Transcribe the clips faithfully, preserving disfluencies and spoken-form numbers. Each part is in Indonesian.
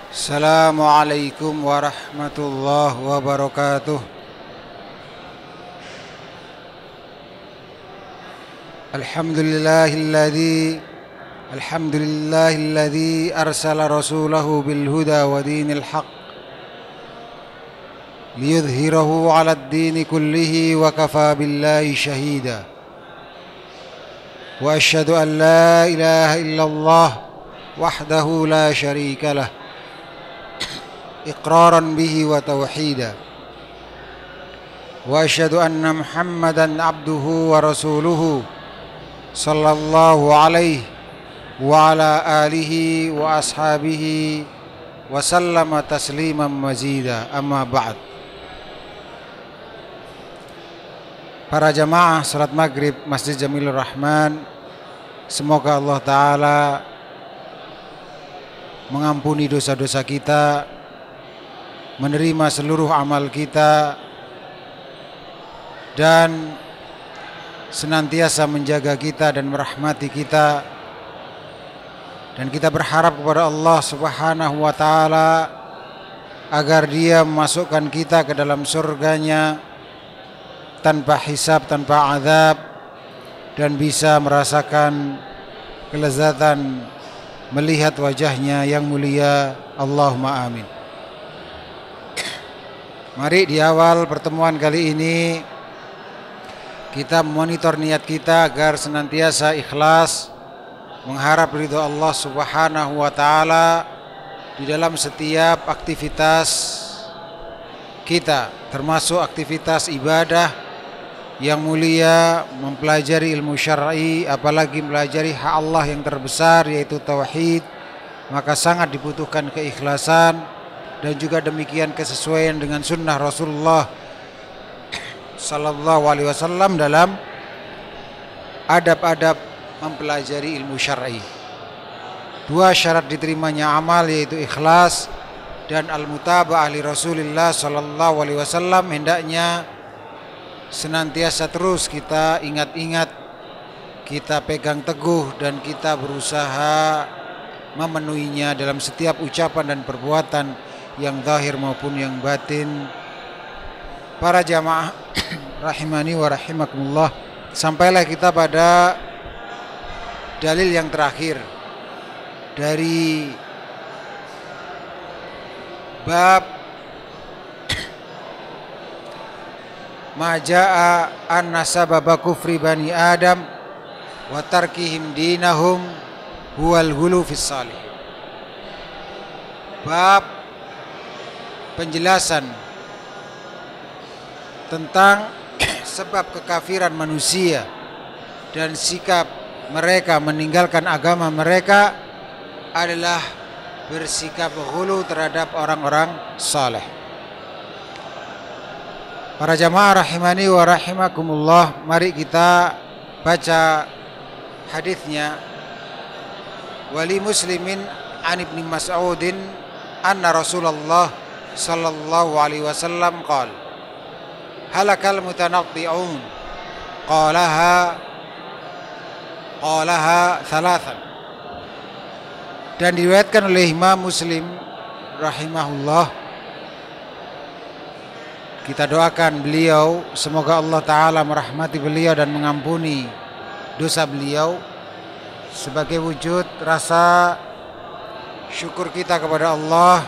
Assalamualaikum warahmatullahi wabarakatuh. Alhamdulillahilladzi Alhamdulillahilladzi arsala rasulahu bil huda wa dinil haqq liyudhhirahu 'alad dini kullihi wa kafa billahi shahida. Wa asyhadu an la ilaha illallah wahdahu la syarika lah iqraran bihi wa tauhida. Wa asyhadu anna Muhammadan abduhu wa rasuluhu sallallahu alaihi wa ala alihi wa ashabihi wa sallama tasliman mazida. Amma ba'd. Para jamaah salat maghrib Masjid Jamilur Rahman, semoga Allah Ta'ala mengampuni dosa-dosa kita, menerima seluruh amal kita, dan senantiasa menjaga kita dan merahmati kita. Dan kita berharap kepada Allah Subhanahu wa Ta'ala agar Dia memasukkan kita ke dalam surganya tanpa hisab, tanpa azab, dan bisa merasakan kelezatan melihat wajahnya yang mulia. Allahumma amin. Mari di awal pertemuan kali ini kita memonitor niat kita agar senantiasa ikhlas mengharap ridho Allah Subhanahu wa Ta'ala di dalam setiap aktivitas kita, termasuk aktivitas ibadah yang mulia, mempelajari ilmu syar'i, apalagi mempelajari hak Allah yang terbesar yaitu tauhid. Maka sangat dibutuhkan keikhlasan dan juga demikian kesesuaian dengan sunnah Rasulullah sallallahu alaihi wasallam dalam adab-adab mempelajari ilmu syar'i. Dua syarat diterimanya amal yaitu ikhlas dan al-mutaba'ah li Rasulillah sallallahu alaihi wasallam hendaknya senantiasa terus kita ingat-ingat, kita pegang teguh, dan kita berusaha memenuhinya dalam setiap ucapan dan perbuatan yang zahir maupun yang batin. Para jamaah rahimani wa rahimakumullah, sampailah kita pada dalil yang terakhir dari bab Maja'a anna sababa kufri bani Adam wa tarkihim dinahum huwal ghulu fis salih. Bab penjelasan tentang sebab kekafiran manusia dan sikap mereka meninggalkan agama mereka adalah bersikap ghulu terhadap orang-orang saleh. Para jamaah rahimani wa rahimakumullah, mari kita baca hadisnya. Wali muslimin an ibni Mas'udin anna Rasulullah sallallahu alaihi wasallam qala halakal mutanatti'un qalaha qalaha thalathan. Dan diriwayatkan oleh Imam Muslim rahimahullah. Kita doakan beliau, semoga Allah Ta'ala merahmati beliau dan mengampuni dosa beliau sebagai wujud rasa syukur kita kepada Allah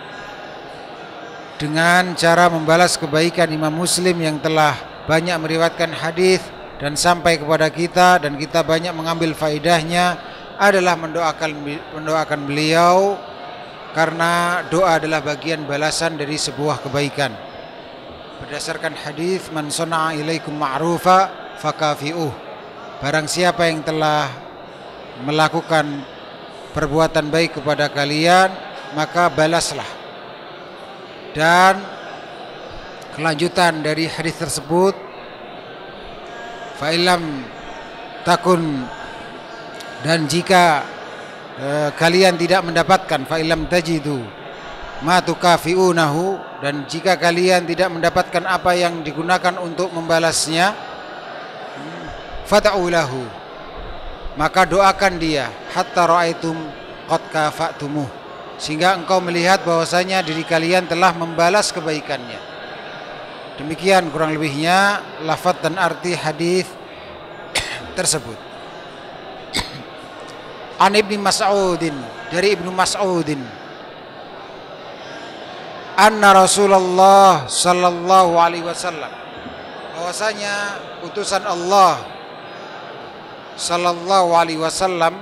dengan cara membalas kebaikan Imam Muslim yang telah banyak meriwayatkan hadis dan sampai kepada kita, dan kita banyak mengambil faedahnya adalah mendoakan mendoakan beliau, karena doa adalah bagian balasan dari sebuah kebaikan. Berdasarkan hadis, man sana'a ilaikum ma'rufa fakafi'uh. Barang siapa yang telah melakukan perbuatan baik kepada kalian, maka balaslah. Dan kelanjutan dari hadis tersebut, fa illam takun, dan jika eh, kalian tidak mendapatkan, fa illam tajidu ma tukafi'unahu, dan jika kalian tidak mendapatkan apa yang digunakan untuk membalasnya, fad'u lahu, maka doakan dia, hatta ra'aitum qad kafa'tumuh, sehingga engkau melihat bahwasanya diri kalian telah membalas kebaikannya. Demikian kurang lebihnya lafaz dan arti hadis tersebut. An Ibnu Mas'udin, dari Ibnu Mas'udin, anna Rasulullah sallallahu alaihi wasallam, bahwasanya utusan Allah sallallahu alaihi wasallam,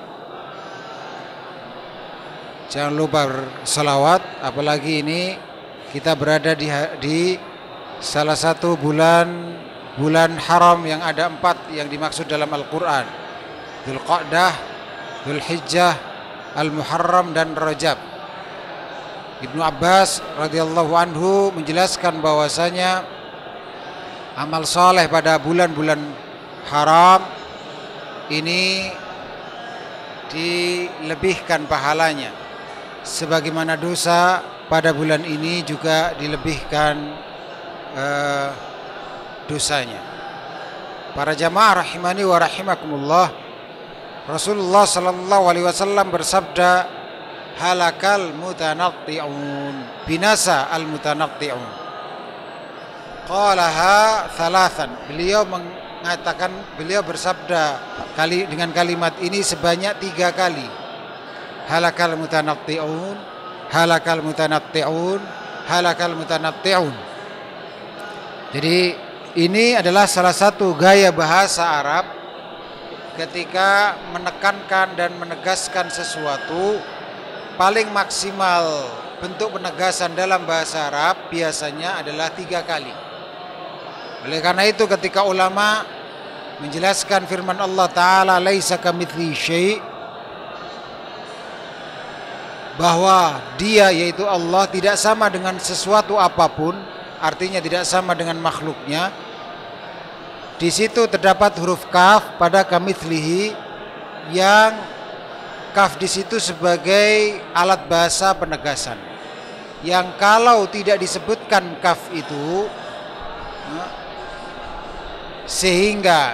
jangan lupa berselawat, apalagi ini kita berada di, di salah satu bulan bulan haram yang ada empat yang dimaksud dalam Al-Quran: Dzulqa'dah, Dzulhijjah, Al-Muharram, dan Rajab. Ibnu Abbas radhiyallahu anhu menjelaskan bahwasanya amal soleh pada bulan-bulan haram ini dilebihkan pahalanya, sebagaimana dosa pada bulan ini juga dilebihkan uh, dosanya. Para jamaah rahimani wa rahimakumullah, Rasulullah sallallahu alaihi wasallam bersabda, halakal mutanatti'un, binasa al mutanatti'un. Qalaha thalathan, beliau mengatakan, beliau bersabda kali dengan kalimat ini sebanyak tiga kali. Halakal mutanatti'un, halakal mutanatti'un, halakal mutanatti'un. Jadi ini adalah salah satu gaya bahasa Arab ketika menekankan dan menegaskan sesuatu. Paling maksimal bentuk penegasan dalam bahasa Arab biasanya adalah tiga kali. Oleh karena itu ketika ulama menjelaskan firman Allah Ta'ala, laisa kamitslihi syai', bahwa dia yaitu Allah tidak sama dengan sesuatu apapun, artinya tidak sama dengan makhluknya. Di situ terdapat huruf kaf pada kamitslihi, yang kaf di situ sebagai alat bahasa penegasan, yang kalau tidak disebutkan kaf itu sehingga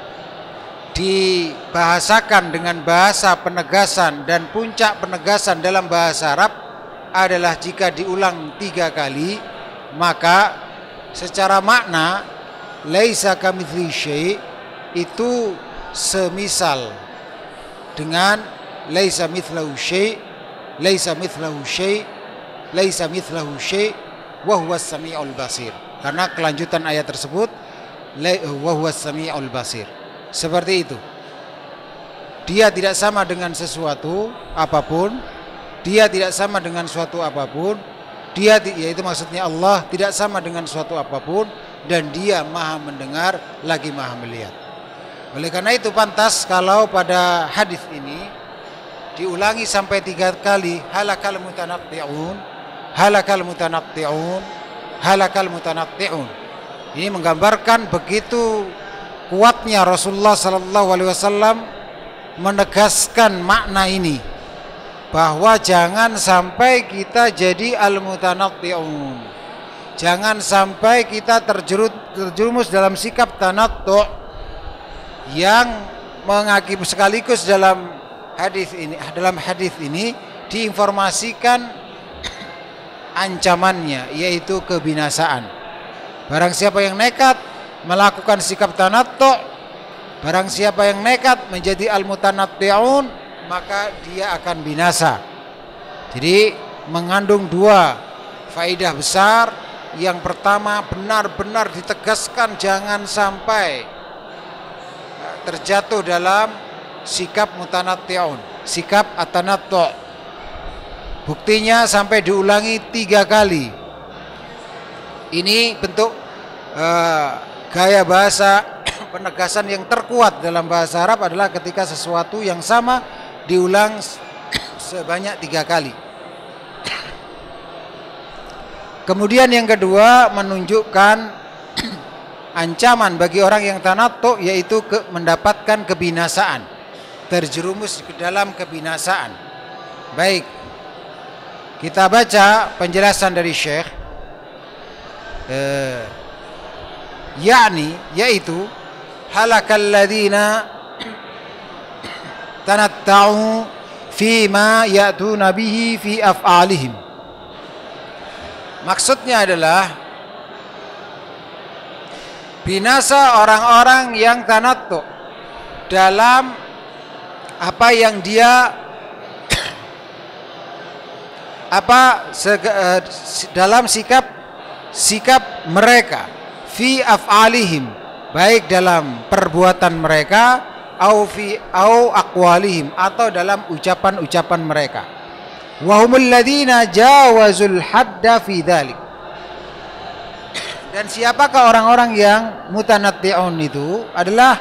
dibahasakan dengan bahasa penegasan, dan puncak penegasan dalam bahasa Arab adalah jika diulang tiga kali, maka secara makna laisa kamitslihi syai' itu semisal dengan laisa mithlahu syai', laisa mithlahu syai', laisa mithlahu syai' wa huwas samiul basir. Karena kelanjutan ayat tersebut wa huwas samiul basir. Seperti itu. Dia tidak sama dengan sesuatu apapun, dia tidak sama dengan suatu apapun, dia yaitu maksudnya Allah tidak sama dengan suatu apapun, dan dia Maha mendengar lagi Maha melihat. Oleh karena itu pantas kalau pada hadis ini diulangi sampai tiga kali, halakal mutanatti'un, halakal mutanatti'un, halakal mutanatti'un. Ini menggambarkan begitu kuatnya Rasulullah sallallahu alaihi wasallam menegaskan makna ini, bahwa jangan sampai kita jadi al-mutanatti'un, jangan sampai kita terjerut, terjerumus dalam sikap tanattu' yang mengakibat sekaligus dalam hadis ini, dalam hadis ini diinformasikan ancamannya, yaitu kebinasaan. Barang siapa yang nekat melakukan sikap tanattu', barang siapa yang nekat menjadi al-mutanatti'un, maka dia akan binasa. Jadi mengandung dua faedah besar. Yang pertama, benar-benar ditegaskan jangan sampai terjatuh dalam sikap mutanatti'un, sikap atanattu'. Buktinya sampai diulangi tiga kali. Ini bentuk uh, gaya bahasa penegasan yang terkuat dalam bahasa Arab adalah ketika sesuatu yang sama diulang sebanyak tiga kali. Kemudian yang kedua, menunjukkan ancaman bagi orang yang tanattu', yaitu ke, mendapatkan kebinasaan, terjerumus ke dalam kebinasaan. Baik, kita baca penjelasan dari Syekh, eh, yakni yaitu halakal ladzina tanatta'u fi ma ya'tuna bihi fi af'alihim. Maksudnya adalah binasa orang-orang yang tanattu dalam apa yang dia apa sega, dalam sikap sikap mereka fi af'alihim, baik dalam perbuatan mereka au fi au aqwalihim, atau dalam ucapan-ucapan mereka. Wa humul ladzina jawazul hadda fi dzalik. Dan siapakah orang-orang yang mutanatti'un itu? Adalah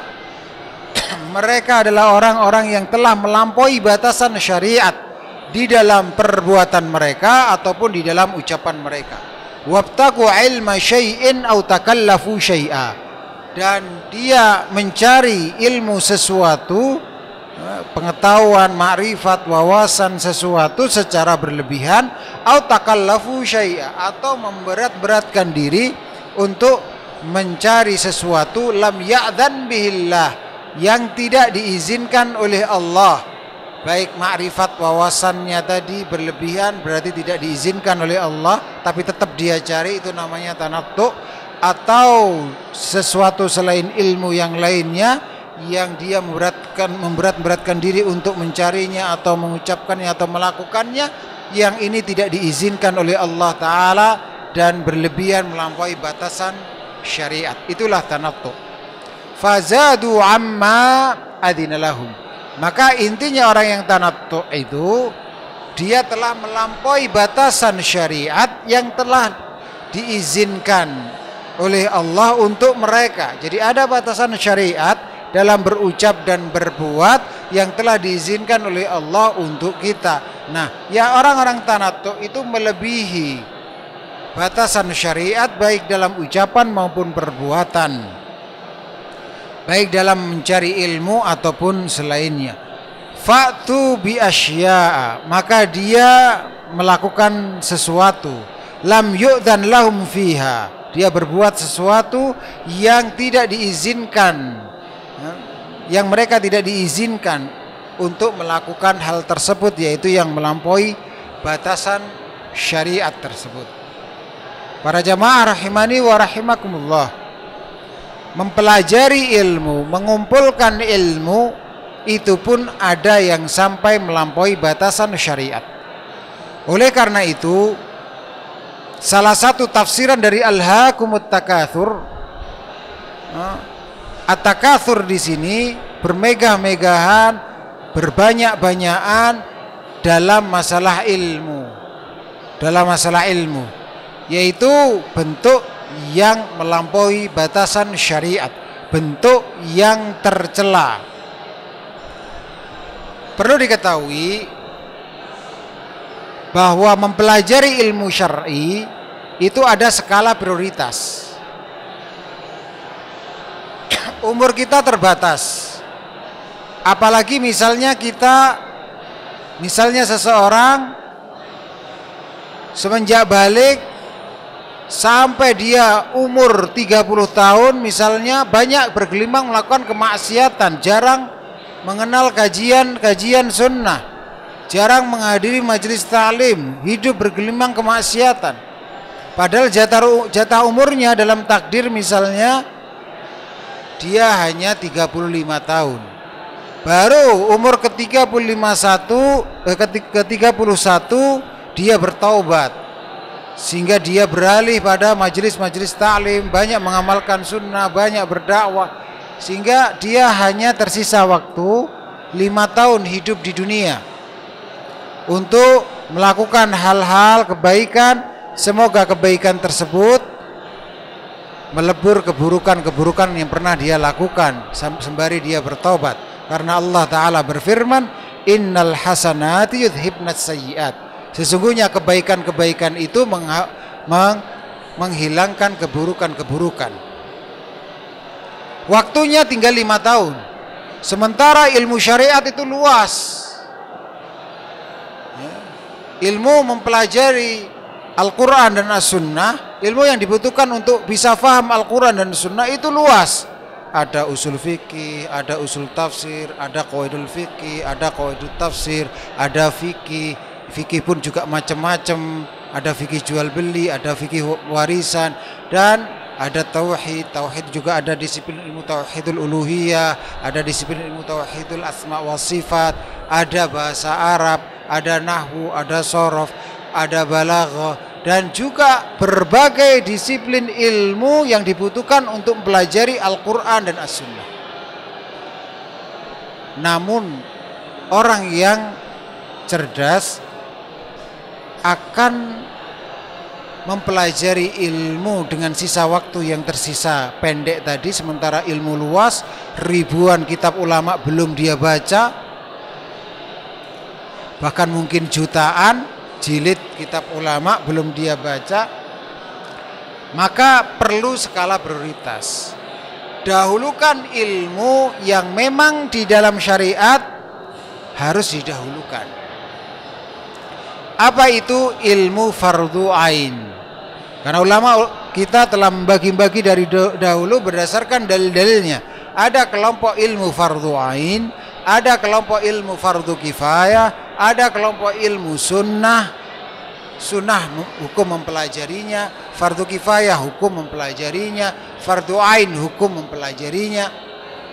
mereka adalah orang-orang yang telah melampaui batasan syariat di dalam perbuatan mereka ataupun di dalam ucapan mereka. Wabtagu ilma syai'in aw takallafu syai'a, dan dia mencari ilmu sesuatu, pengetahuan, makrifat, wawasan sesuatu secara berlebihan, aw takallafu syai'a, atau memberat-beratkan diri untuk mencari sesuatu lam ya'dzan bihillah, yang tidak diizinkan oleh Allah. Baik makrifat wawasannya tadi berlebihan, berarti tidak diizinkan oleh Allah, tapi tetap dia cari, itu namanya tanattu. Atau sesuatu selain ilmu yang lainnya yang dia memberatkan memberat-beratkan diri untuk mencarinya atau mengucapkannya atau melakukannya, yang ini tidak diizinkan oleh Allah Ta'ala dan berlebihan melampaui batasan syariat. Itulah tanattu. Fazadu amma adina lahum. Maka intinya orang yang tanattu itu dia telah melampaui batasan syariat yang telah diizinkan oleh Allah untuk mereka. Jadi ada batasan syariat dalam berucap dan berbuat yang telah diizinkan oleh Allah untuk kita. Nah, ya orang-orang tanattu itu melebihi batasan syariat baik dalam ucapan maupun perbuatan, baik dalam mencari ilmu ataupun selainnya. Fa'tu bi asya'a, maka dia melakukan sesuatu lam yu'dan lahum fiha, dia berbuat sesuatu yang tidak diizinkan, yang mereka tidak diizinkan untuk melakukan hal tersebut, yaitu yang melampaui batasan syariat tersebut. Para jamaah rahimani wa rahimakumullah, mempelajari ilmu, mengumpulkan ilmu, itu pun ada yang sampai melampaui batasan syariat. Oleh karena itu, salah satu tafsiran dari alhaakumut takatsur, at-takatsur di sini bermegah-megahan, berbanyak-banyakan dalam masalah ilmu, dalam masalah ilmu, yaitu bentuk yang melampaui batasan syariat, bentuk yang tercela. Perlu diketahui bahwa mempelajari ilmu syar'i itu ada skala prioritas. Umur kita terbatas. Apalagi misalnya kita, misalnya seseorang semenjak balik sampai dia umur tiga puluh tahun misalnya banyak bergelimang melakukan kemaksiatan, jarang mengenal kajian-kajian sunnah, jarang menghadiri majelis ta'lim, hidup bergelimang kemaksiatan. Padahal jatah, jatah umurnya dalam takdir misalnya dia hanya tiga puluh lima tahun. Baru umur ke tiga puluh lima satu, ke tiga puluh satu dia bertaubat, sehingga dia beralih pada majelis-majelis ta'lim, banyak mengamalkan sunnah, banyak berdakwah, sehingga dia hanya tersisa waktu lima tahun hidup di dunia untuk melakukan hal-hal kebaikan. Semoga kebaikan tersebut melebur keburukan-keburukan yang pernah dia lakukan sembari dia bertaubat. Karena Allah Ta'ala berfirman, innal hasanati yudhibnas sayyiat, sesungguhnya kebaikan-kebaikan itu meng meng menghilangkan keburukan-keburukan. Waktunya tinggal lima tahun. Sementara ilmu syariat itu luas. Ya. Ilmu mempelajari Al-Quran dan As-Sunnah, ilmu yang dibutuhkan untuk bisa faham Al-Quran dan Sunnah itu luas. ada usul fikih, ada usul tafsir, ada qawaidul fikih, ada qawaidul tafsir, ada fikih. Fikih pun juga macam-macam, ada fikih jual beli, ada fikih warisan, dan ada tauhid. Tauhid juga ada disiplin ilmu tauhidul uluhiyah, ada disiplin ilmu tauhidul asma wa sifat, ada bahasa Arab, ada nahwu, ada sorof, ada balaghah, dan juga berbagai disiplin ilmu yang dibutuhkan untuk mempelajari Al-Quran dan As-Sunnah. Namun orang yang cerdas akan mempelajari ilmu dengan sisa waktu yang tersisa pendek tadi, sementara ilmu luas, ribuan kitab ulama belum dia baca, bahkan mungkin jutaan jilid kitab ulama belum dia baca. Maka perlu skala prioritas. Dahulukan ilmu yang memang di dalam syariat harus didahulukan. Apa itu ilmu fardu ain? Karena ulama kita telah membagi-bagi dari dahulu berdasarkan dalil-dalilnya. Ada kelompok ilmu fardu ain, ada kelompok ilmu fardu kifayah, ada kelompok ilmu sunnah. Sunnah hukum mempelajarinya, fardu kifayah hukum mempelajarinya, fardu ain hukum mempelajarinya.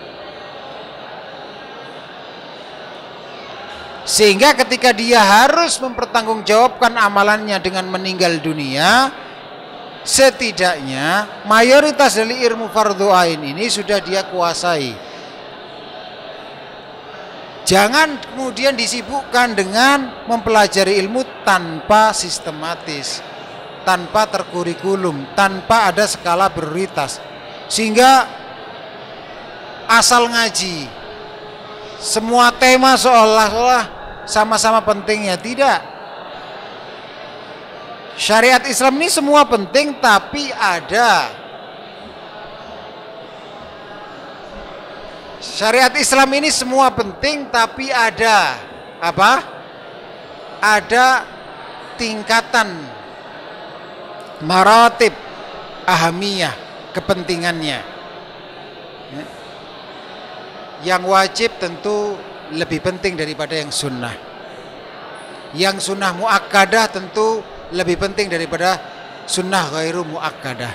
Sehingga ketika dia harus mempertanggungjawabkan amalannya dengan meninggal dunia, setidaknya mayoritas dari ilmu fardu ain ini sudah dia kuasai. Jangan kemudian disibukkan dengan mempelajari ilmu tanpa sistematis, tanpa terkurikulum, tanpa ada skala prioritas, sehingga asal ngaji. Semua tema seolah-olah sama-sama pentingnya. Tidak. Syariat Islam ini semua penting, tapi ada. Syariat Islam ini semua penting, tapi ada apa? Ada tingkatan maratib ahamiyah, kepentingannya. Yang wajib tentu lebih penting daripada yang sunnah. Yang sunnah muakkadah tentu lebih penting daripada sunnah ghairu muakkadah.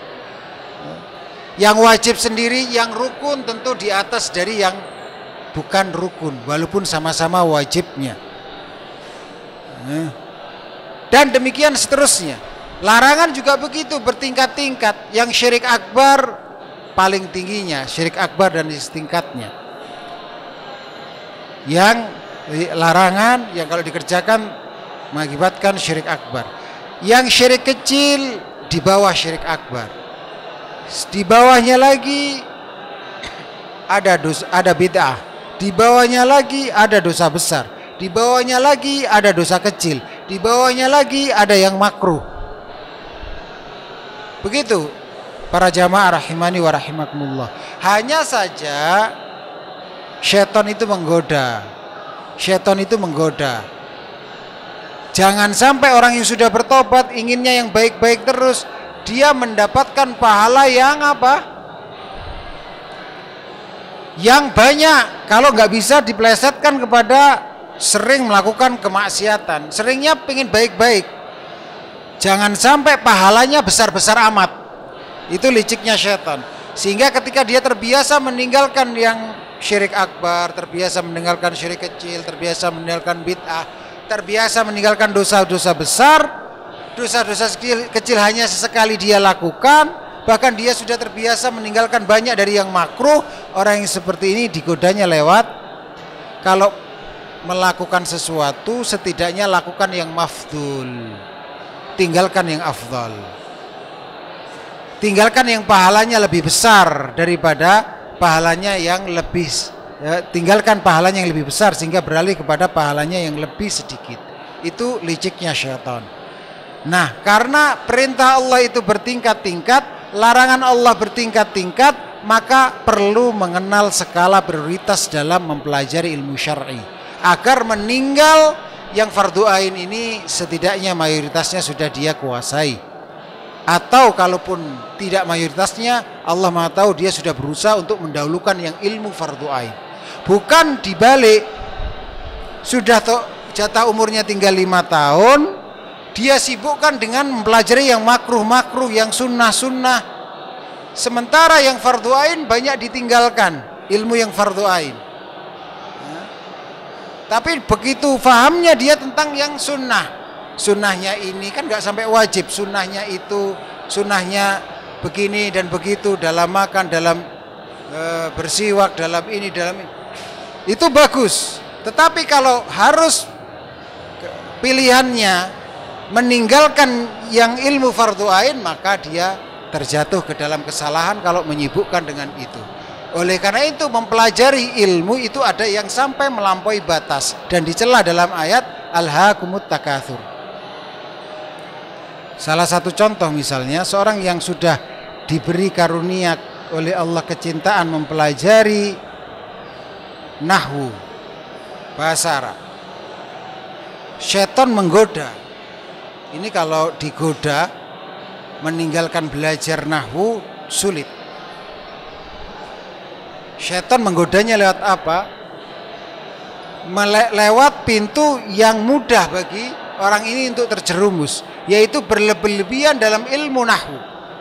Yang wajib sendiri, yang rukun tentu di atas dari yang bukan rukun, walaupun sama-sama wajibnya. Dan demikian seterusnya. Larangan juga begitu, bertingkat-tingkat. Yang syirik akbar paling tingginya, syirik akbar dan setingkatnya. Yang larangan yang kalau dikerjakan mengakibatkan syirik akbar. Yang syirik kecil di bawah syirik akbar. Di bawahnya lagi ada dosa, ada bid'ah. Di bawahnya lagi ada dosa besar. Di bawahnya lagi ada dosa kecil. Di bawahnya lagi ada yang makruh. Begitu. Para jamaah rahimani wa rahimakumullah. Hanya saja syaitan itu menggoda. Syaitan itu menggoda. Jangan sampai orang yang sudah bertobat inginnya yang baik-baik terus, dia mendapatkan pahala yang apa? Yang banyak. Kalau nggak bisa dipelesetkan kepada sering melakukan kemaksiatan. Seringnya pengen baik-baik. Jangan sampai pahalanya besar-besar amat. Itu liciknya syaitan. Sehingga ketika dia terbiasa meninggalkan yang syirik akbar, terbiasa meninggalkan syirik kecil, terbiasa meninggalkan bid'ah, terbiasa meninggalkan dosa-dosa besar, dosa-dosa kecil, kecil hanya sesekali dia lakukan, bahkan dia sudah terbiasa meninggalkan banyak dari yang makruh. Orang yang seperti ini digodanya lewat, kalau melakukan sesuatu setidaknya lakukan yang mafdul, tinggalkan yang afdal. Tinggalkan yang pahalanya lebih besar daripada pahalanya yang lebih ya, tinggalkan pahalanya yang lebih besar sehingga beralih kepada pahalanya yang lebih sedikit. Itu liciknya syaitan. Nah, karena perintah Allah itu bertingkat-tingkat, larangan Allah bertingkat-tingkat, maka perlu mengenal skala prioritas dalam mempelajari ilmu syar'i agar meninggal yang fardu ain ini setidaknya mayoritasnya sudah dia kuasai. Atau kalaupun tidak mayoritasnya, Allah Maha tahu dia sudah berusaha untuk mendahulukan yang ilmu fardu ain. Bukan dibalik, sudah toh jatah umurnya tinggal lima tahun, dia sibukkan dengan mempelajari yang makruh-makruh, yang sunnah-sunnah, sementara yang fardu ain banyak ditinggalkan, ilmu yang fardu ain. Ya. Tapi begitu fahamnya dia tentang yang sunnah, sunnahnya ini kan nggak sampai wajib, sunnahnya itu, sunnahnya begini dan begitu, dalam makan, dalam e, bersiwak, dalam ini, dalam ini, itu bagus. Tetapi kalau harus pilihannya meninggalkan yang ilmu fardu ain, maka dia terjatuh ke dalam kesalahan kalau menyibukkan dengan itu. Oleh karena itu mempelajari ilmu itu ada yang sampai melampaui batas dan dicela dalam ayat alhaakumut takatsur. Salah satu contoh misalnya seorang yang sudah diberi karunia oleh Allah kecintaan mempelajari nahwu, bahasa Arab. Syaitan menggoda. Ini kalau digoda meninggalkan belajar nahwu sulit. Syaitan menggodanya lewat apa? Mele- lewat pintu yang mudah bagi orang ini untuk terjerumus, yaitu berlebih-lebihan dalam ilmu nahwu.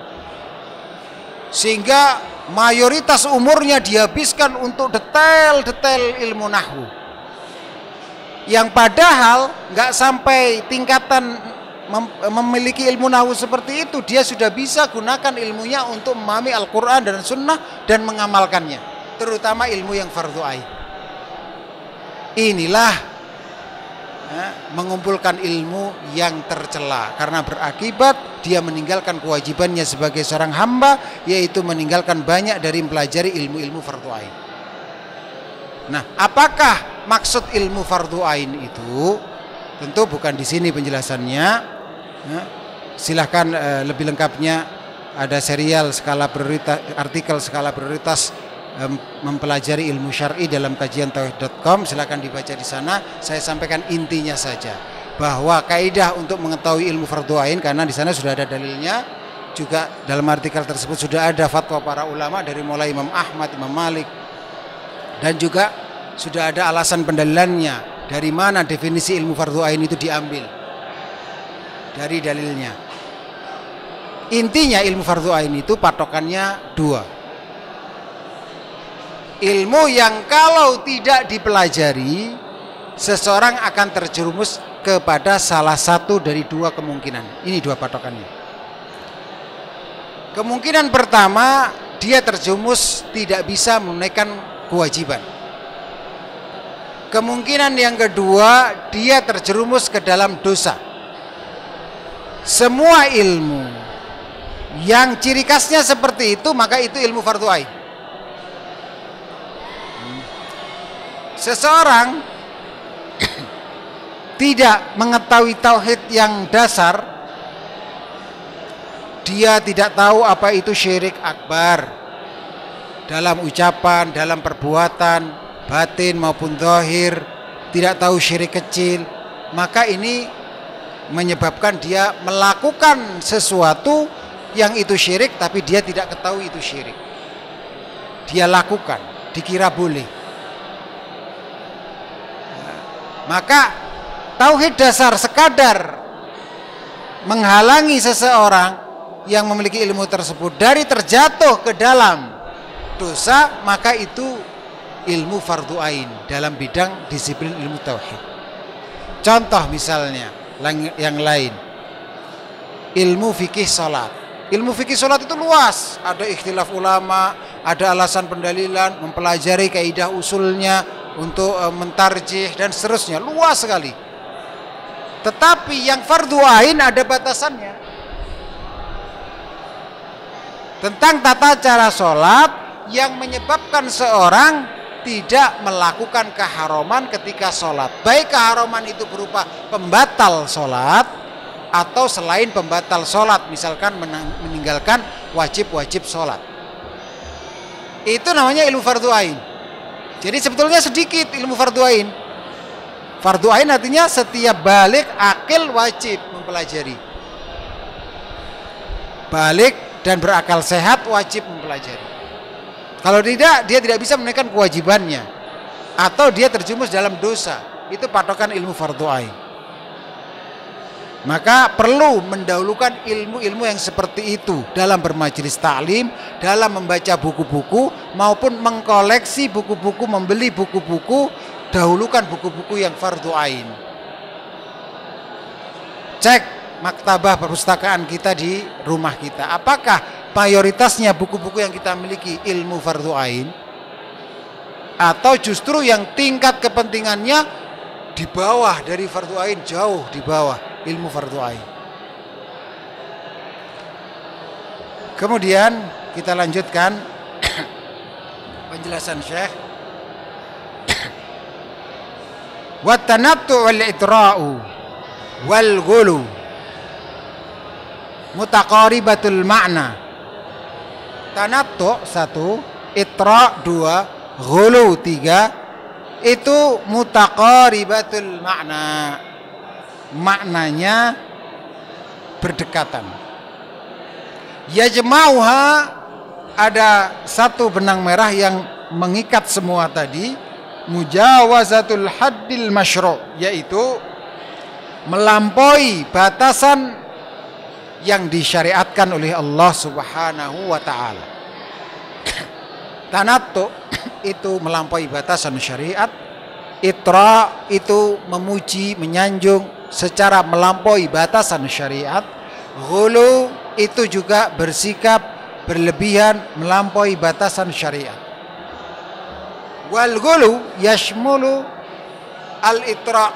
Sehingga mayoritas umurnya dihabiskan untuk detail-detail ilmu nahwu. Yang padahal nggak sampai tingkatan mem- memiliki ilmu nahwu seperti itu, dia sudah bisa gunakan ilmunya untuk memahami Al-Quran dan Sunnah dan mengamalkannya, terutama ilmu yang fardu ain. Inilah ya, mengumpulkan ilmu yang tercela karena berakibat dia meninggalkan kewajibannya sebagai seorang hamba, yaitu meninggalkan banyak dari mempelajari ilmu-ilmu fardu ain. Nah, apakah maksud ilmu fardu ain itu? Tentu bukan di sini penjelasannya. Ya, silahkan eh, lebih lengkapnya ada serial skala prioritas, artikel skala prioritas eh, mempelajari ilmu syar'i dalam kajian tauhid dot com. Silahkan dibaca di sana. Saya sampaikan intinya saja bahwa kaidah untuk mengetahui ilmu fardu ain, karena di sana sudah ada dalilnya. Juga dalam artikel tersebut sudah ada fatwa para ulama dari mulai Imam Ahmad, Imam Malik, dan juga sudah ada alasan pendalilannya dari mana definisi ilmu fardu ain itu diambil dari dalilnya. Intinya ilmu fardu ain itu patokannya dua. Ilmu yang kalau tidak dipelajari seseorang akan terjerumus kepada salah satu dari dua kemungkinan. Ini dua patokannya. Kemungkinan pertama, dia terjerumus tidak bisa menunaikan kewajiban. Kemungkinan yang kedua, dia terjerumus ke dalam dosa. Semua ilmu yang ciri khasnya seperti itu, maka itu ilmu fardu ain. Seseorang tidak mengetahui tauhid yang dasar, dia tidak tahu apa itu syirik akbar dalam ucapan, dalam perbuatan batin maupun zahir, tidak tahu syirik kecil, maka ini menyebabkan dia melakukan sesuatu yang itu syirik, tapi dia tidak ketahui itu syirik. Dia lakukan, dikira boleh. Maka tauhid dasar sekadar menghalangi seseorang yang memiliki ilmu tersebut dari terjatuh ke dalam dosa, maka itu ilmu fardu ain dalam bidang disiplin ilmu tauhid. Contoh misalnya yang lain, ilmu fikih salat. Ilmu fikih salat itu luas, ada ikhtilaf ulama, ada alasan pendalilan, mempelajari kaidah usulnya untuk e, mentarjih dan seterusnya, luas sekali. Tetapi yang fardu ain ada batasannya. Tentang tata cara salat yang menyebabkan seorang tidak melakukan keharaman ketika sholat, baik keharaman itu berupa pembatal sholat atau selain pembatal sholat, misalkan meninggalkan wajib-wajib sholat. Itu namanya ilmu fardu ain. Jadi sebetulnya sedikit ilmu fardu ain. Fardu ain artinya setiap balik akil wajib mempelajari. balik dan berakal sehat wajib mempelajari. Kalau tidak, dia tidak bisa menunaikan kewajibannya atau dia terjumus dalam dosa. Itu patokan ilmu fardhu ain. Maka perlu mendahulukan ilmu-ilmu yang seperti itu dalam bermajelis taklim, dalam membaca buku-buku maupun mengkoleksi buku-buku, membeli buku-buku, dahulukan buku-buku yang fardhu ain. Cek maktabah perpustakaan kita di rumah kita. Apakah mayoritasnya buku-buku yang kita miliki ilmu fardhu ain? Atau justru yang tingkat kepentingannya di bawah dari fardhu ain, jauh di bawah ilmu fardhu ain. Kemudian kita lanjutkan penjelasan Syekh. Wa tanattu wal itra'u wal ghulu mutaqaribatul makna. Tanattu satu, itra dua, ghulu tiga, itu mutaqaribatul makna. Maknanya berdekatan. Yajma'uha, ada satu benang merah yang mengikat semua tadi, mujawazatul haddil masyru', yaitu melampaui batasan yang disyariatkan oleh Allah Subhanahu wa taala. Tanattu itu melampaui batasan syariat, itra itu memuji, menyanjung secara melampaui batasan syariat, ghulu itu juga bersikap berlebihan melampaui batasan syariat. Wal ghulu yashmulu al itra.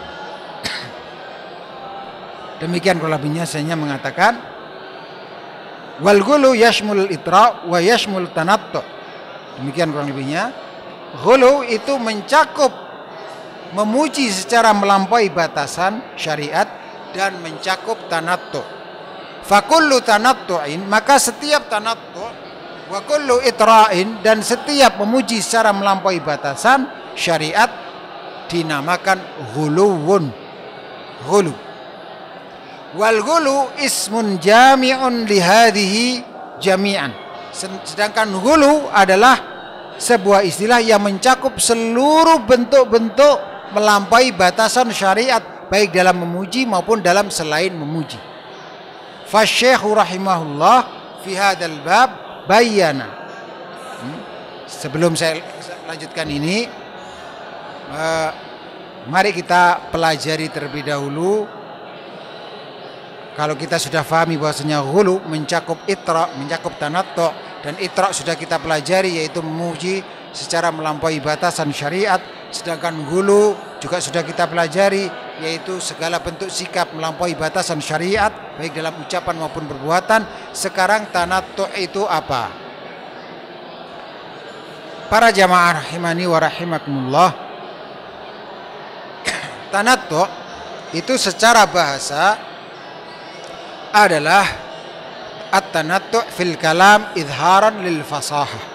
Demikian kurang lebihnya saya mengatakan wal ghulu yashmul itra wa yashmul tanattu. Demikian kurang lebihnya. Ghulu itu mencakup memuji secara melampaui batasan syariat dan mencakup tanattu. Fa kullu tanattu'in, maka setiap tanattu, wa kullu itra'in, dan setiap memuji secara melampaui batasan syariat dinamakan ghuluwun. Ghulu. Wal ghulu ismun jami'un li hadhihi jami'an. Sedangkan ghulu adalah sebuah istilah yang mencakup seluruh bentuk-bentuk melampaui batasan syariat, baik dalam memuji maupun dalam selain memuji. Fasyekhu rahimahullah fi hadzal bab bayyana. Hmm. Sebelum saya lanjutkan ini, uh, mari kita pelajari terlebih dahulu. Kalau kita sudah fahami bahwasanya ghulu mencakup itra, mencakup tanattu, dan itra sudah kita pelajari, yaitu memuji secara melampaui batasan syariat. Sedangkan ghulu juga sudah kita pelajari, yaitu segala bentuk sikap melampaui batasan syariat, baik dalam ucapan maupun perbuatan. Sekarang tanattu itu apa? Para jamaah rahimani wa rahimakumullah, tanattu itu secara bahasa adalah at-tanattu fil kalam idharan lil fasahah.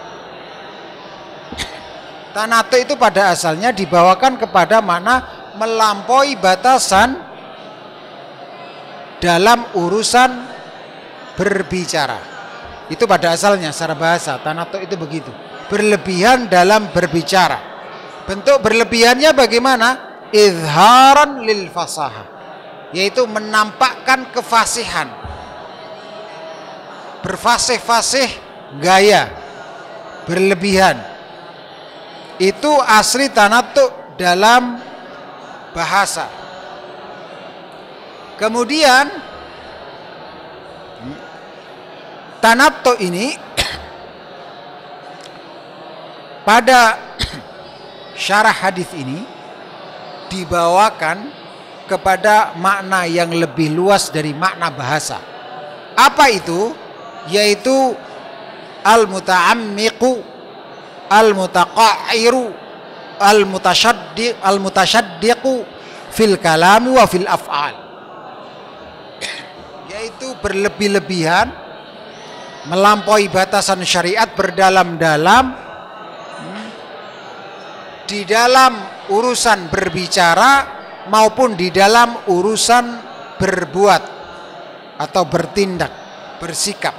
Tanattu itu pada asalnya dibawakan kepada makna melampaui batasan dalam urusan berbicara. Itu pada asalnya secara bahasa tanattu itu begitu, berlebihan dalam berbicara. Bentuk berlebihannya bagaimana? Idharan lil fasahah, yaitu menampakkan kefasihan, berfasih-fasih gaya, berlebihan. Itu asli tanattu dalam bahasa. Kemudian tanattu ini pada syarah hadis ini dibawakan kepada makna yang lebih luas dari makna bahasa. Apa itu? Yaitu al-muta'ammiqu, al-mutaqa'iru, al-mutasyaddiq, al-mutasyaddiqu fil kalami wa fil af'al. Yaitu berlebih-lebihan, melampaui batasan syariat, berdalam-dalam di dalam urusan berbicara maupun di dalam urusan berbuat atau bertindak. bersikap.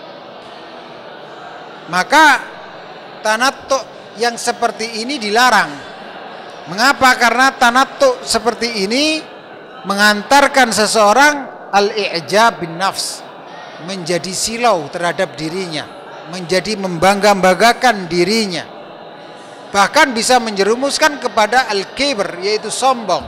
Maka tanattu yang seperti ini dilarang. Mengapa? Karena tanattu seperti ini mengantarkan seseorang al-i'jab bin nafs, menjadi silau terhadap dirinya, menjadi membangga-banggakan dirinya, bahkan bisa menjerumuskan kepada al-kibr, yaitu sombong.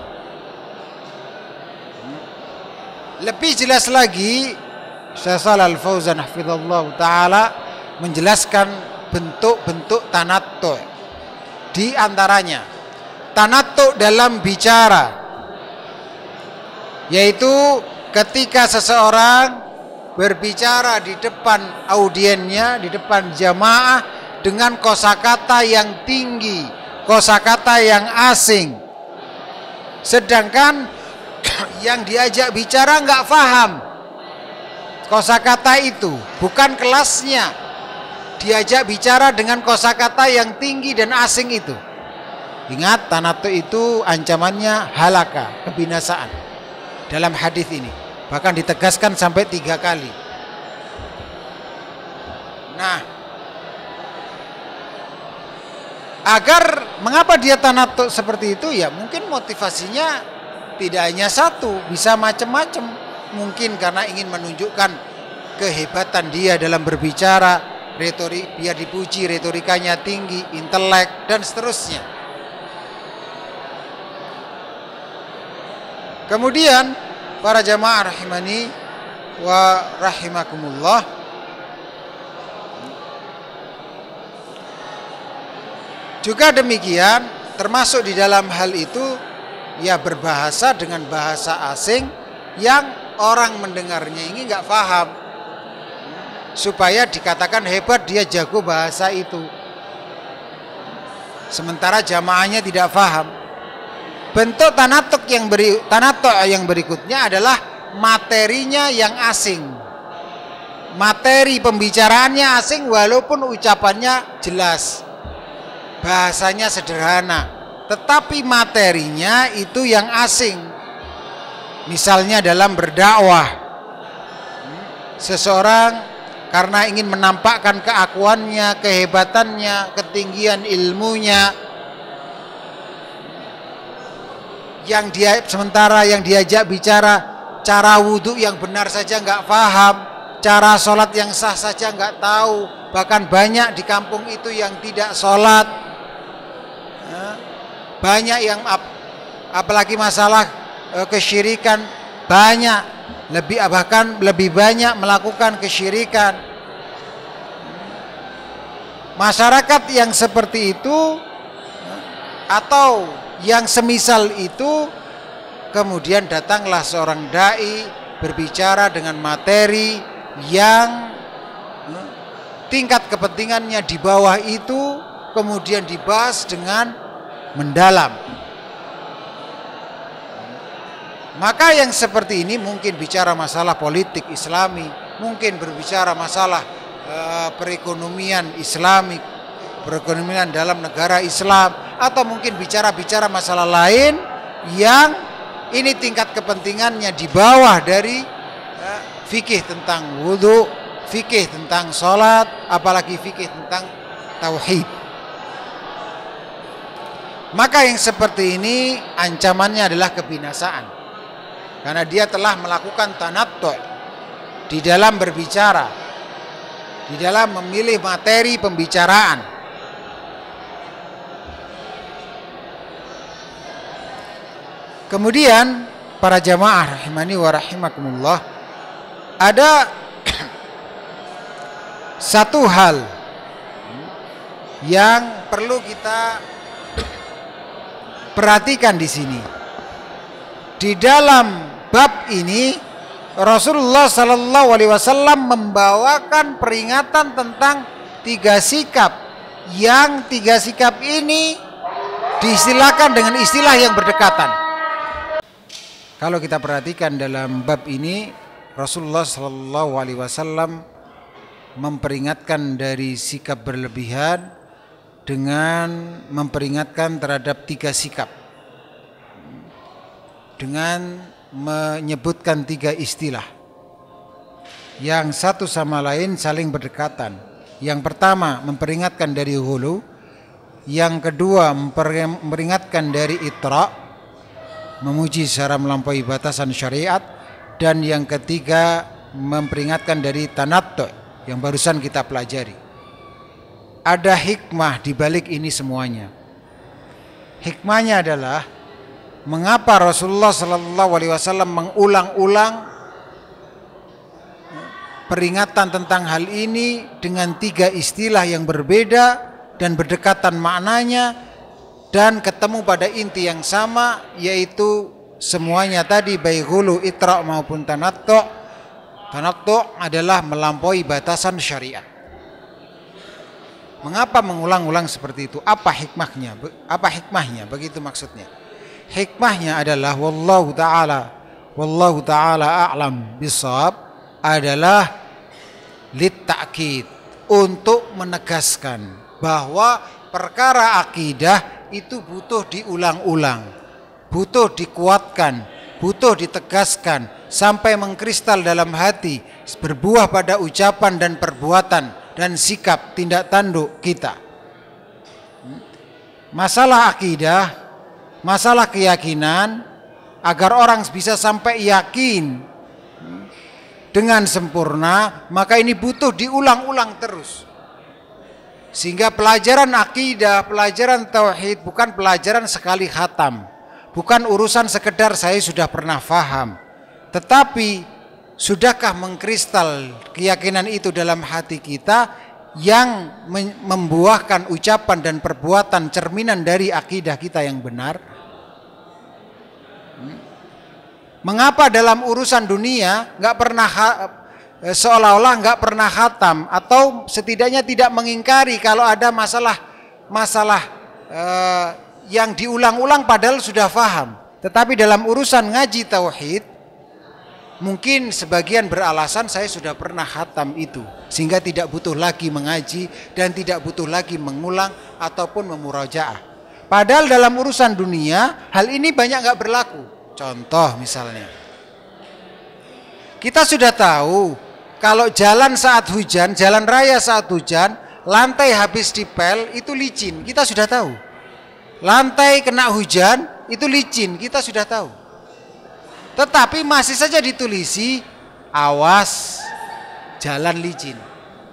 Lebih jelas lagi, Syekh Shalal Al-Fauzan hafizallahu taala menjelaskan bentuk-bentuk tanattu. Di antaranya tanattu dalam bicara, yaitu ketika seseorang berbicara di depan audiennya, di depan jamaah dengan kosakata yang tinggi, kosakata yang asing, sedangkan yang diajak bicara nggak paham kosakata itu, bukan kelasnya. Diajak bicara dengan kosakata yang tinggi dan asing itu. Ingat, tanattu itu ancamannya halaka, kebinasaan. Dalam hadis ini bahkan ditegaskan sampai tiga kali. Nah, agar mengapa dia tanattu seperti itu, ya mungkin motivasinya tidak hanya satu, bisa macam-macam. Mungkin karena ingin menunjukkan kehebatan dia dalam berbicara, retorik, biar dipuji, retorikanya tinggi, intelek, dan seterusnya. Kemudian para jamaah rahimani wa rahimakumullah, juga demikian termasuk di dalam hal itu ya berbahasa dengan bahasa asing yang orang mendengarnya ini nggak paham, supaya dikatakan hebat dia jago bahasa itu, sementara jamaahnya tidak paham. Bentuk tanattu yang beri tanattu yang berikutnya adalah materinya yang asing. Materi pembicaraannya asing walaupun ucapannya jelas, bahasanya sederhana, tetapi materinya itu yang asing. Misalnya dalam berdakwah, seseorang karena ingin menampakkan keakuannya, kehebatannya, ketinggian ilmunya, yang dia sementara yang diajak bicara cara wudhu yang benar saja nggak paham, cara sholat yang sah saja nggak tahu, bahkan banyak di kampung itu yang tidak sholat, banyak yang ap, apalagi masalah e, kesyirikan, banyak lebih bahkan lebih banyak melakukan kesyirikan. Masyarakat yang seperti itu atau yang semisal itu, kemudian datanglah seorang dai berbicara dengan materi yang tingkat kepentingannya di bawah itu, kemudian dibahas dengan mendalam. Maka yang seperti ini mungkin bicara masalah politik Islami, mungkin berbicara masalah uh, perekonomian Islami, perekonomian dalam negara Islam, atau mungkin bicara-bicara masalah lain yang ini tingkat kepentingannya di bawah dari uh, fikih tentang wudhu, fikih tentang sholat, apalagi fikih tentang tauhid. Maka yang seperti ini ancamannya adalah kebinasaan, karena dia telah melakukan tanattu di dalam berbicara, di dalam memilih materi pembicaraan. Kemudian para jamaah rahimani wa rahimakumullah, ada satu hal yang perlu kita perhatikan di sini. Di dalam bab ini Rasulullah Sallallahu Alaihi Wasallam membawakan peringatan tentang tiga sikap, yang tiga sikap ini diistilahkan dengan istilah yang berdekatan. Kalau kita perhatikan dalam bab ini, Rasulullah Sallallahu Alaihi Wasallam memperingatkan dari sikap berlebihan dengan memperingatkan terhadap tiga sikap, dengan menyebutkan tiga istilah. yang satu sama lain saling berdekatan. Yang pertama memperingatkan dari hulu, yang kedua memperingatkan dari itra, memuji secara melampaui batasan syariat, dan yang ketiga memperingatkan dari tanattu yang barusan kita pelajari. Ada hikmah di balik ini semuanya. Hikmahnya adalah mengapa Rasulullah Sallallahu Alaihi Wasallam mengulang-ulang peringatan tentang hal ini dengan tiga istilah yang berbeda dan berdekatan maknanya dan ketemu pada inti yang sama, yaitu semuanya tadi baik hulu, itra maupun tanattu. Tanattu adalah melampaui batasan syariat. Mengapa mengulang-ulang seperti itu? Apa hikmahnya? Apa hikmahnya? Begitu maksudnya. Hikmahnya adalah wallahu taala wallahu taala a'lam bishawab, adalah lit ta'kid, untuk menegaskan bahwa perkara akidah itu butuh diulang-ulang, butuh dikuatkan, butuh ditegaskan sampai mengkristal dalam hati, berbuah pada ucapan dan perbuatan dan sikap tindak tanduk kita. Masalah akidah, masalah keyakinan, agar orang bisa sampai yakin dengan sempurna, maka ini butuh diulang-ulang terus. Sehingga pelajaran akidah, pelajaran tauhid bukan pelajaran sekali khatam, bukan urusan sekedar saya sudah pernah faham, tetapi sudahkah mengkristal keyakinan itu dalam hati kita yang membuahkan ucapan dan perbuatan cerminan dari akidah kita yang benar. Mengapa dalam urusan dunia nggak pernah seolah-olah nggak pernah khatam, atau setidaknya tidak mengingkari kalau ada masalah masalah eh, yang diulang-ulang padahal sudah faham, tetapi dalam urusan ngaji tauhid mungkin sebagian beralasan saya sudah pernah khatam itu, sehingga tidak butuh lagi mengaji dan tidak butuh lagi mengulang ataupun memurajaah. Padahal dalam urusan dunia hal ini banyak nggak berlaku. Contoh misalnya, kita sudah tahu kalau jalan saat hujan, jalan raya saat hujan, lantai habis dipel itu licin, kita sudah tahu. Lantai kena hujan itu licin, kita sudah tahu. Tetapi masih saja ditulisi awas jalan licin.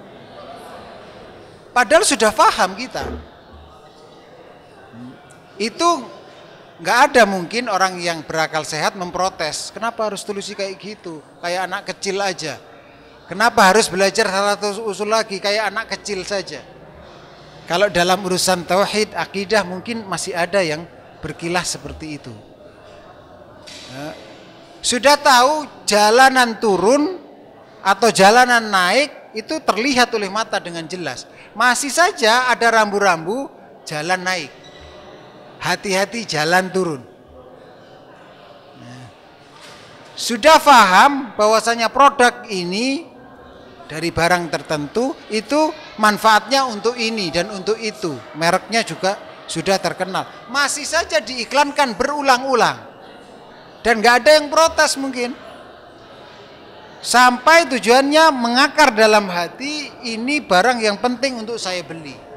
Padahal sudah paham kita. Itu nggak ada mungkin orang yang berakal sehat memprotes. Kenapa harus tulisi kayak gitu? Kayak anak kecil aja. Kenapa harus belajar satu usul lagi? Kayak anak kecil saja. Kalau dalam urusan tauhid, akidah mungkin masih ada yang berkilah seperti itu. Nah, sudah tahu jalanan turun atau jalanan naik itu terlihat oleh mata dengan jelas. Masih saja ada rambu-rambu jalan naik. Hati-hati jalan turun. Nah, sudah paham bahwasanya produk ini dari barang tertentu itu manfaatnya untuk ini dan untuk itu. Mereknya juga sudah terkenal. Masih saja diiklankan berulang-ulang. Dan gak ada yang protes mungkin. Sampai tujuannya mengakar dalam hati, ini barang yang penting untuk saya beli.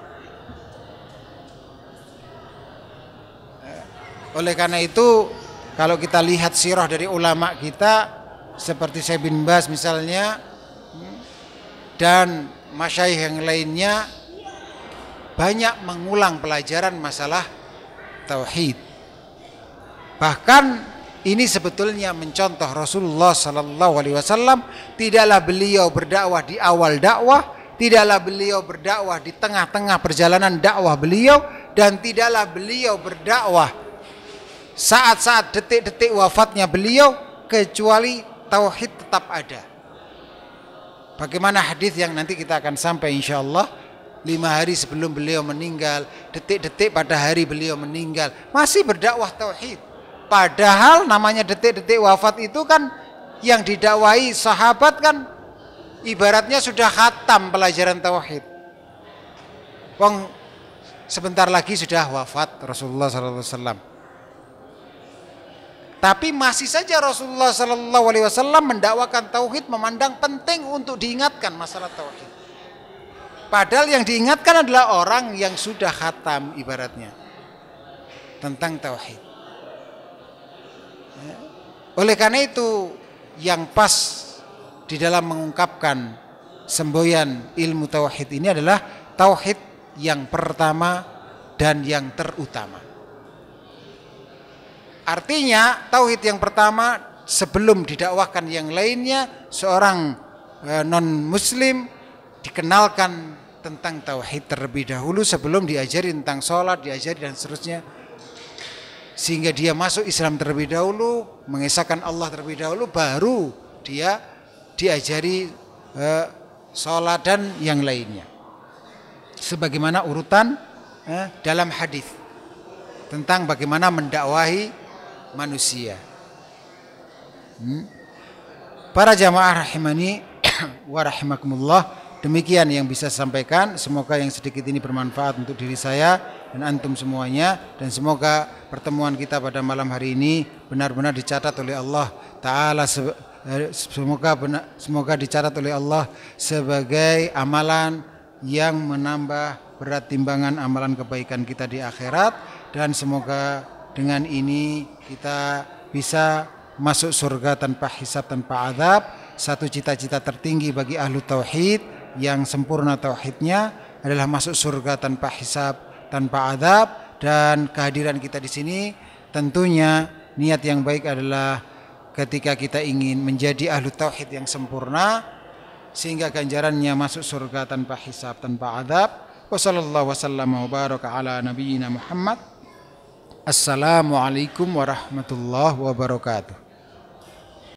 Oleh karena itu, kalau kita lihat sirah dari ulama kita seperti Syekh bin Baz misalnya dan masyayikh yang lainnya, banyak mengulang pelajaran masalah tauhid. Bahkan ini sebetulnya mencontoh Rasulullah Sallallahu Alaihi Wasallam. Tidaklah beliau berdakwah di awal dakwah, tidaklah beliau berdakwah di tengah-tengah perjalanan dakwah beliau, dan tidaklah beliau berdakwah saat-saat detik-detik wafatnya beliau, kecuali tauhid tetap ada. Bagaimana hadis yang nanti kita akan sampai insyaallah, lima hari sebelum beliau meninggal, detik-detik pada hari beliau meninggal, masih berdakwah tauhid. Padahal namanya detik-detik wafat itu kan yang didakwai sahabat kan ibaratnya sudah khatam pelajaran tauhid. Wong sebentar lagi sudah wafat Rasulullah sallallahu alaihi wasallam. Tapi masih saja Rasulullah Sallallahu Alaihi Wasallam mendakwakan tauhid, memandang penting untuk diingatkan masalah tauhid. Padahal yang diingatkan adalah orang yang sudah khatam ibaratnya tentang tauhid. Oleh karena itu yang pas di dalam mengungkapkan semboyan ilmu tauhid ini adalah tauhid yang pertama dan yang terutama. Artinya tauhid yang pertama sebelum didakwahkan yang lainnya, seorang e, non muslim dikenalkan tentang tauhid terlebih dahulu sebelum diajari tentang sholat, diajari dan seterusnya, sehingga dia masuk Islam terlebih dahulu, mengesahkan Allah terlebih dahulu, baru dia diajari e, sholat dan yang lainnya. Sebagaimana urutan eh, dalam hadis tentang bagaimana mendakwahi manusia. Hmm. Para jamaah rahimani wa rahimakumullah, demikian yang bisa saya sampaikan. Semoga yang sedikit ini bermanfaat untuk diri saya dan antum semuanya, dan semoga pertemuan kita pada malam hari ini benar-benar dicatat oleh Allah Ta'ala, semoga benar, semoga dicatat oleh Allah sebagai amalan yang menambah berat timbangan amalan kebaikan kita di akhirat, dan semoga dengan ini kita bisa masuk surga tanpa hisab, tanpa azab. Satu cita-cita tertinggi bagi ahlu tauhid yang sempurna tauhidnya adalah masuk surga tanpa hisab, tanpa azab. Dan kehadiran kita di sini tentunya niat yang baik adalah ketika kita ingin menjadi ahlu tauhid yang sempurna, sehingga ganjarannya masuk surga tanpa hisab, tanpa azab. Wassallallahu wasallam wa baraka ala nabiyyina Muhammad. Assalamualaikum warahmatullahi wabarakatuh.